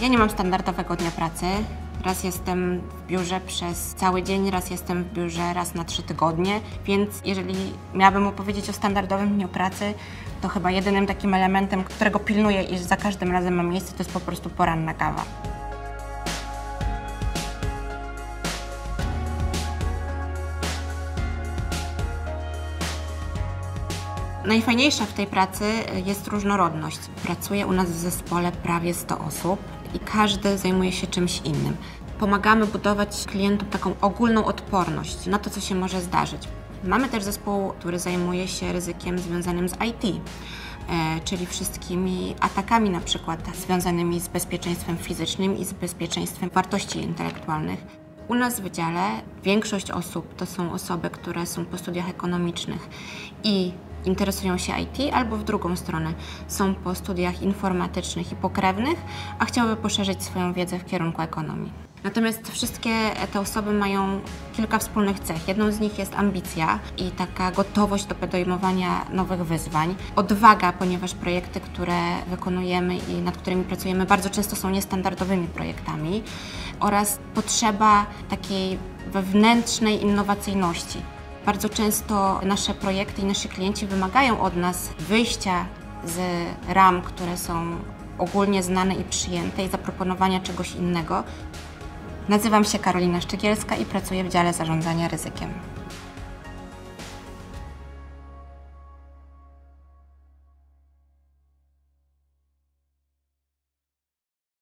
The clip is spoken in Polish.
Ja nie mam standardowego dnia pracy. Raz jestem w biurze przez cały dzień, raz jestem w biurze raz na 3 tygodnie, więc jeżeli miałabym opowiedzieć o standardowym dniu pracy, to chyba jedynym takim elementem, którego pilnuję i za każdym razem ma miejsce, to jest po prostu poranna kawa. Najfajniejsza w tej pracy jest różnorodność. Pracuję u nas w zespole prawie 100 osób i każdy zajmuje się czymś innym. Pomagamy budować klientom taką ogólną odporność na to, co się może zdarzyć. Mamy też zespół, który zajmuje się ryzykiem związanym z IT, czyli wszystkimi atakami na przykład związanymi z bezpieczeństwem fizycznym i z bezpieczeństwem wartości intelektualnych. U nas w wydziale większość osób to są osoby, które są po studiach ekonomicznych i interesują się IT, albo w drugą stronę są po studiach informatycznych i pokrewnych, a chciałyby poszerzyć swoją wiedzę w kierunku ekonomii. Natomiast wszystkie te osoby mają kilka wspólnych cech. Jedną z nich jest ambicja i taka gotowość do podejmowania nowych wyzwań. Odwaga, ponieważ projekty, które wykonujemy i nad którymi pracujemy, bardzo często są niestandardowymi projektami, oraz potrzeba takiej wewnętrznej innowacyjności. Bardzo często nasze projekty i nasi klienci wymagają od nas wyjścia z ram, które są ogólnie znane i przyjęte, i zaproponowania czegoś innego. Nazywam się Karolina Szczygielska i pracuję w dziale zarządzania ryzykiem.